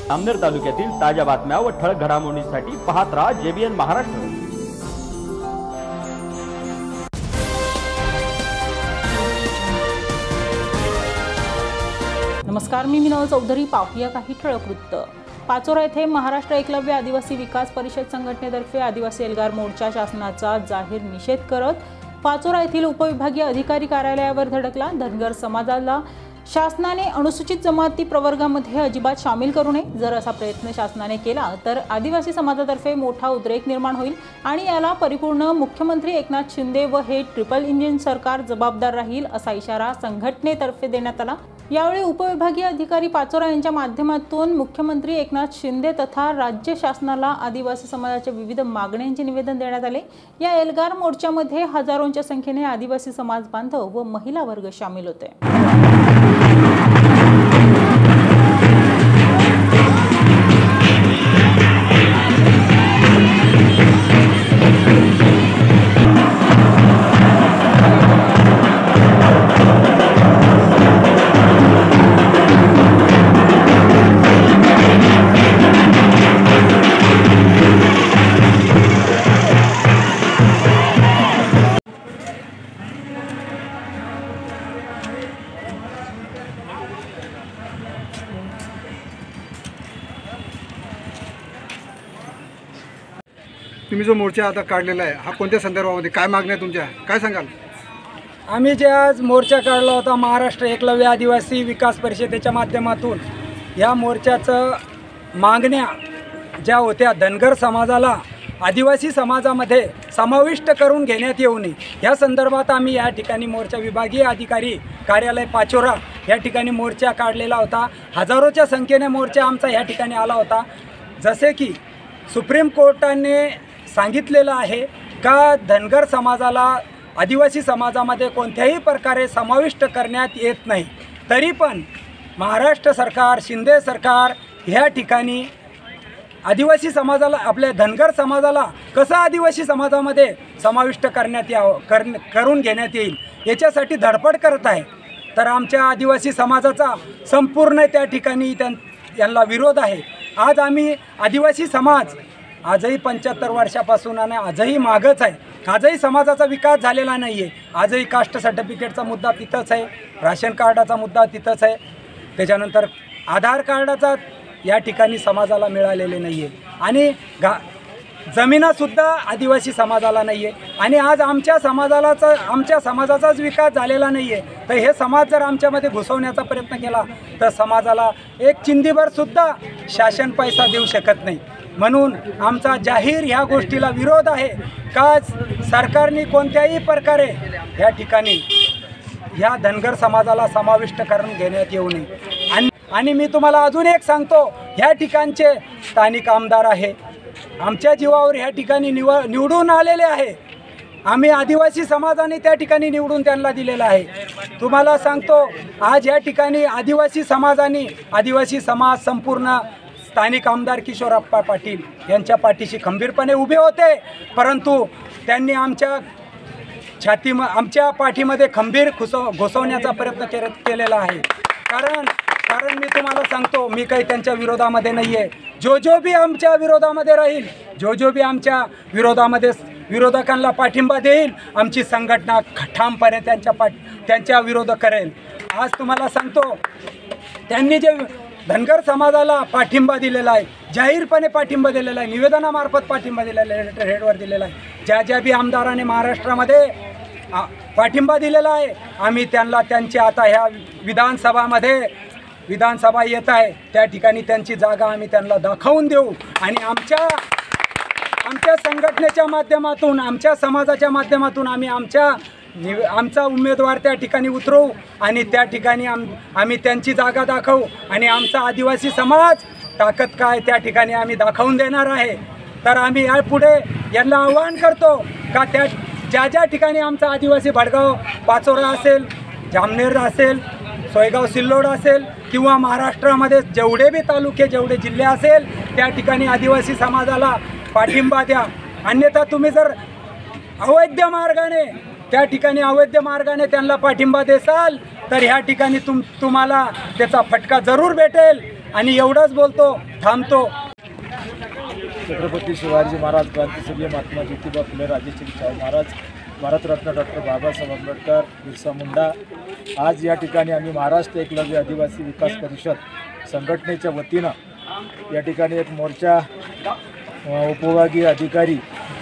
जामनेर तालुक्यातील ताज्या बातम्या व ठळक घडामोडींसाठी पाहत राहा JBN महाराष्ट्र। नमस्कार, मी मिनल चौधरी। पाहूया काही ठळक वृत्त। पाचोरा येथे महाराष्ट्र एकलव्य आदिवासी विकास परिषद संघटनेतर्फे आदिवासी एल्गार मोर्चा शासनाचा जाहीर निषेध करत पाचोरा येथील उपविभागीय अधिकारी कार्यालयावर धडकला। धनगर समाजाला शासनाने अनुसूचित जमाती प्रवर्गामध्ये अजिबात सामील करू नये। जर असा प्रयत्न शासनाने केला तर आदिवासी समाजातर्फे मोठा उद्रेक निर्माण होईल आणि याला परिपूर्ण मुख्यमंत्री एकनाथ शिंदे व हे ट्रिपल इंजिन सरकार जबाबदार राहील, असा इशारा संघटनेतर्फे देण्यात आला। यावेळी उपविभागीय अधिकारी पाचोरा यांच्या माध्यमातून मुख्यमंत्री एकनाथ शिंदे तथा राज्य शासनाला आदिवासी समाजाच्या विविध मागण्यांचे निवेदन देण्यात आले। या एल्गार मोर्चामध्ये हजारोंच्या संख्येने आदिवासी समाज बांधव व महिला वर्ग सामील होते। तुम्ही जो मोर्चा आता काढलेला आहे हा कोणत्या संदर्भामध्ये, काय मागण्या तुमच्या, काय सांगाल? आम्ही जे आज मोर्चा काढला होता महाराष्ट्र एकलव्य आदिवासी विकास परिषदेच्या माध्यमातून, या मोर्चाचं मागण्या ज्या होत्या, धनगर समाजाला आदिवासी समाजामध्ये समाविष्ट करून घेण्यात येऊ नये या संदर्भात आम्ही या ठिकाणी मोर्चा विभागीय अधिकारी कार्यालय पाचोरा या ठिकाणी मोर्चा काढलेला होता। हजारोच्या संख्येने मोर्चा आमचा या ठिकाणी आला होता। जसे की सुप्रीम कोर्टाने सांगितलेलं आहे का धनगर समाजाला आदिवासी समाजामध्ये कोणत्याही प्रकारे समाविष्ट करण्यात येत नाही, तरी पण महाराष्ट्र सरकार, शिंदे सरकार ह्या ठिकाणी आदिवासी समाजाला, आपल्या धनगर समाजाला कसं आदिवासी समाजामध्ये समाविष्ट करण्यात यावं, करून घेण्यात येईल याच्यासाठी धडपड करत आहे। तर आमच्या आदिवासी समाजाचा संपूर्ण त्या ठिकाणी यांना विरोध आहे। आज आम्ही आदिवासी समाज आजही 75 वर्षापासून आणि आजही मागच आहे। आजही समाजाचा विकास झालेला नाही आहे। आजही कास्ट सर्टिफिकेटचा मुद्दा तिथंच आहे, राशन कार्डाचा मुद्दा तिथंच आहे, त्याच्यानंतर आधार कार्डाचा या ठिकाणी समाजाला मिळालेले नाही आहे आणि जमिनासुद्धा आदिवासी समाजाला नाही आहे। आणि आज आमच्या समाजाचाच विकास झालेला नाही आहे, तर हे समाज जर आमच्यामध्ये घुसवण्याचा प्रयत्न केला तर समाजाला एक चिंधीभरसुद्धा शासन पैसा देऊ शकत नाही। म्हणून आमचा जाहीर ह्या गोष्टीला विरोध आहे का सरकारने कोणत्याही प्रकारे या ठिकाणी ह्या धनगर समाजाला समाविष्ट करून घेण्यात येऊ नये। आणि मी तुम्हाला अजून एक सांगतो, ह्या ठिकाणचे स्थानिक आमदार आहे, आमच्या जीवावर ह्या ठिकाणी निवडून आलेले आहे। आम्ही आदिवासी समाजाने त्या ठिकाणी निवडून त्यांना दिलेलं आहे। तुम्हाला सांगतो, आज या ठिकाणी आदिवासी समाज संपूर्ण स्थानिक आमदार किशोरप्पा पाटील यांच्या पाठीशी खंबीरपणे उभे होते, परंतु त्यांनी आमच्या पाठीमध्ये खंबीर घुसवण्याचा प्रयत्न केलेला आहे। कारण मी तुम्हाला सांगतो, मी काही त्यांच्या विरोधामध्ये नाही आहे। जो भी आमच्या विरोधामध्ये राहील, जो भी आमच्या विरोधामध्ये विरोधकांना पाठिंबा देईल, आमची संघटना ठामपणे त्यांच्या विरोध करेल। आज तुम्हाला सांगतो, त्यांनी जे धनगर समाजाला पाठिंबा दिलेला आहे, जाहीरपणे पाठिंबा दिलेला आहे, निवेदनामार्फत पाठिंबा दिलेला आहे, लेटर हेडवर दिलेला आहे। ज्या बी आमदारांनी महाराष्ट्रामध्ये पाठिंबा दिलेला आहे, आम्ही त्यांची आता ह्या विधानसभा येत आहे, त्या ठिकाणी त्यांची जागा आम्ही त्यांना दाखवून देऊ आणि आमच्या संघटनेच्या माध्यमातून, आमच्या समाजाच्या माध्यमातून आम्ही आमचा उमेदवार त्या ठिकाणी उतरवू आणि त्या ठिकाणी आम्ही त्यांची जागा दाखवू आणि आमचा आदिवासी समाज ताकद काय त्या ठिकाणी आम्ही दाखवून देणार आहे। तर आम्ही यापुढे यांना आवाहन करतो का ज्या ठिकाणी आमचा आदिवासी भडगाव पाचोरा असेल, जामनेर असेल, सोयगाव सिल्लोड असेल किंवा महाराष्ट्रामध्ये जेवढे बी तालुके, जेवढे जिल्हे असेल, त्या ठिकाणी आदिवासी समाजाला पाठिंबा द्या। अन्यथा तुम्ही जर अवैध मार्गाने त्यांना पाठिंबा देसाल तर ह्या ठिकाणी तुम्हाला त्याचा फटका जरूर भेटेल आणि एवढंच बोलतो, थांबतो. छत्रपती शिवाजी महाराज, क्रांतिसूर्य महात्मा ज्योतिबा फुले, राजेश्री शाहू महाराज, भारतरत्न डॉक्टर बाबासाहेब आंबेडकर, बिरसा मुंडा. आज या ठिकाणी आम्ही महाराष्ट्र एकलव्य आदिवासी विकास परिषद संघटनेच्या वतीनं या ठिकाणी एक मोर्चा उपविभागीय अधिकारी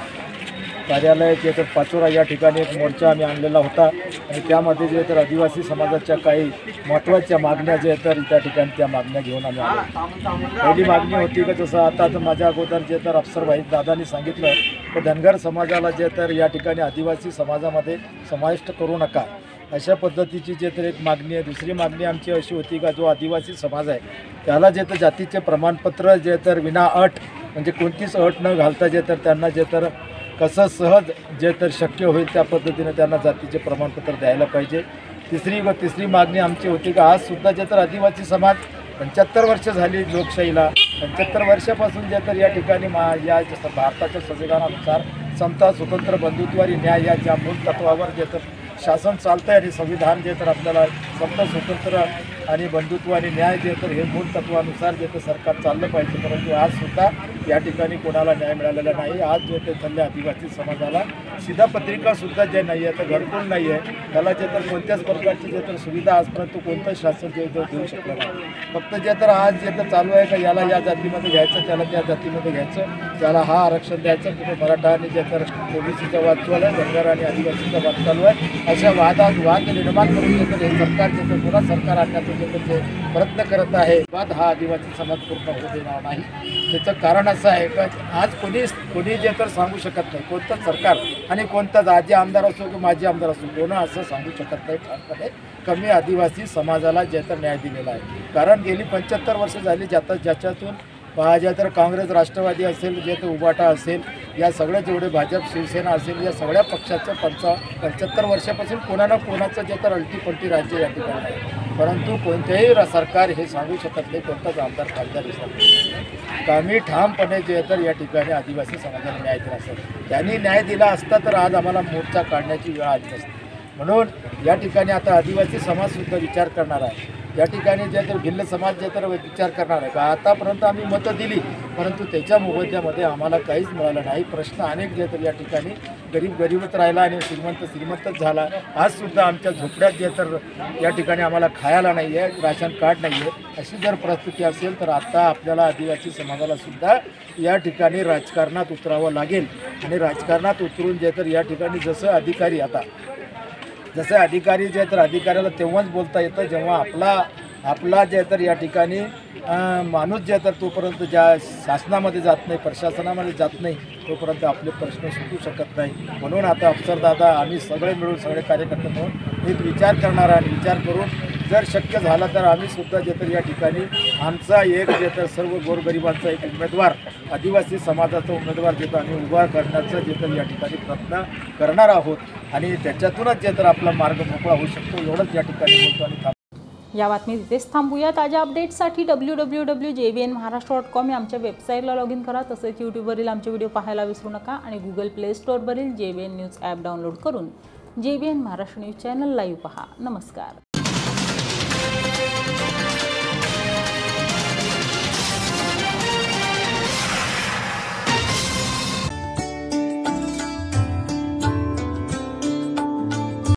कार्यालय जे तर पाचोरा या ठिकाणी एक मोर्चा आम्ही आणलेला होता आणि त्यामध्ये जे तर आदिवासी समाजाच्या काही महत्त्वाच्या मागण्या जे तर त्या ठिकाणी त्या मागण्या घेऊन आम्ही आलो. पहिली मागणी होती की जसं आता माझ्या अगोदर जे तर अफसरभाई दादांनी सांगितलं की धनगर समाजाला जे तर या ठिकाणी आदिवासी समाजामध्ये समाविष्ट करू नका, अशा पद्धतीची जे तर एक मागणी आहे. दुसरी मागणी आमची अशी होती का जो आदिवासी समाज आहे त्याला जे तर जातीचे प्रमाणपत्र जे तर विना अट म्हणजे कोणतीच अट न घालता जे तर त्यांना जे तर कसं सहज जे तर शक्य होईल त्या पद्धतीने त्यांना जातीचे प्रमाणपत्र द्यायला पाहिजे. तिसरी मागणी आमची होती की आजसुद्धा जे तर आदिवासी समाज 75 वर्ष झाली लोकशाहीला, 75 वर्षापासून जे तर या ठिकाणी या भारताच्या संविधानानुसार समता, स्वतंत्र, बंधुत्व आणि न्याय या ज्या मूळ तत्वावर जे तर शासन चालतं आहे आणि संविधान जे तर आपल्याला समता, स्वतंत्र आणि बंधुत्व आणि न्याय जे तर हे मूळ तत्वानुसार जे तर सरकार चाललं पाहिजे. परंतु आजसुद्धा या ठिकाणी कोणाला न्याय मिळालेला नाही. आज जे ते चालल्या आदिवासी समाजाला शिधापत्रिकासुद्धा जे नाही आहे, तर घरकुल नाही आहे, त्याला जे तर कोणत्याच प्रकारची जे तर सुविधा आजपर्यंत कोणतं शासन जे देऊ शकलं नाही. फक्त जे तर आज जे तर चालू आहे का याला या जातीमध्ये घ्यायचं, त्याला त्या जातीमध्ये घ्यायचं, त्याला हा आरक्षण द्यायचं, कुठे मराठा आणि जे तर ओबीसीचा वाद चालू आहे, धनगर आणि आदिवासीचा वाद चालू आहे. अशा वाद निर्माण करून जे तर हे सरकार जे तर पुन्हा सरकार आणण्याचं जे तर जे प्रयत्न करत आहे, वाद हा आदिवासी समाज पूर्ण होऊ देणार नाही. त्याचं कारण असं आहे का आज कोणी जे तर सांगू शकत नाही, कोणतं सरकार आणि कोणताच आजी आमदार असो की माजी आमदार असो कोणं असं सांगू शकत नाही ठामपणे कमी आदिवासी समाजाला जे तर न्याय दिलेला आहे. कारण गेली 75 वर्ष झाली ज्याच्यातून ज्या तर काँग्रेस, राष्ट्रवादी असेल, जे तर उबाटा असेल, या सगळ्या जेवढे भाजप, शिवसेना असेल, या सगळ्या पक्षाचं 75 वर्षापासून कोणाला कोणाचं जे तर अल्टीपल्टी राज्य या ठिकाणी आहे. परंतु कोणत्याही सरकार हे सांगू शकत नाही, कोणताच आमदार खासदार हे आम्ही ठामपणे जे तर या ठिकाणी आदिवासी समाजाला न्याय दिला असेल. त्यांनी न्याय दिला असता तर आज आम्हाला मोर्चा काढण्याची वेळ आली नसती. म्हणून या ठिकाणी आता आदिवासी समाजसुद्धा विचार करणार आहे. या ठिकाणी जे तर भिल्ल समाज जे तर विचार करणार आहे का आतापर्यंत आम्ही मतं दिली परंतु त्याच्या मोबदल्यामध्ये आम्हाला काहीच मिळालं नाही. प्रश्न अनेक जे तर या ठिकाणी गरीबच राहिला आणि श्रीमंतच झाला. आजसुद्धा आमच्या झोपड्यात जे तर या ठिकाणी आम्हाला खायला नाही आहे, राशन कार्ड नाही आहे. अशी जर परिस्थिती असेल तर आता आपल्याला आदिवासी समाजालासुद्धा या ठिकाणी राजकारणात उतरावं लागेल आणि राजकारणात उतरून जे तर या ठिकाणी जसं अधिकारी जे तर अधिकाऱ्याला तेव्हाच बोलता येतं जेव्हा आपला जे तर या ठिकाणी माणूस जे तर तोपर्यंत ज्या शासनामध्ये जात नाही, प्रशासनामध्ये जात नाही तोपर्यंत आपले प्रश्न सुटू शकत नाही. म्हणून आता अफसरदादा आम्ही सगळे मिळून सगळे कार्यकर्ते मिळून एक विचार करणार आणि विचार करून जर शक्य झाला तर आम्ही सुद्धा जे तर या ठिकाणी आमचा एक जे तर सर्व गोरगरिबांचा एक उमेदवार आदिवासी समाजाचा उमेदवार जे तर आम्ही उभा करण्याचा जे तर या ठिकाणी प्रयत्न करणार आहोत आणि त्याच्यातूनच जे तर आपला मार्ग मोकळा होऊ शकतो एवढंच या ठिकाणी बोलतो आणि या बातमी इथेच थांबूया. ताज्या अपडेट्ससाठी www.jbnmaharashtra.com या आमच्या वेबसाईटला लॉग इन करा. तसेच यूट्यूबवरील आमचे व्हिडिओ पाहायला विसरू नका आणि गुगल प्ले स्टोअरवरील JBN न्यूज ॲप डाउनलोड करून JBN Maharashtra news channel live पहा. नमस्कार.